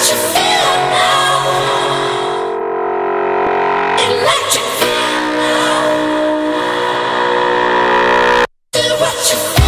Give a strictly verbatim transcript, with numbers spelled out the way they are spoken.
you feel now? Electric feel now. Do what you feel.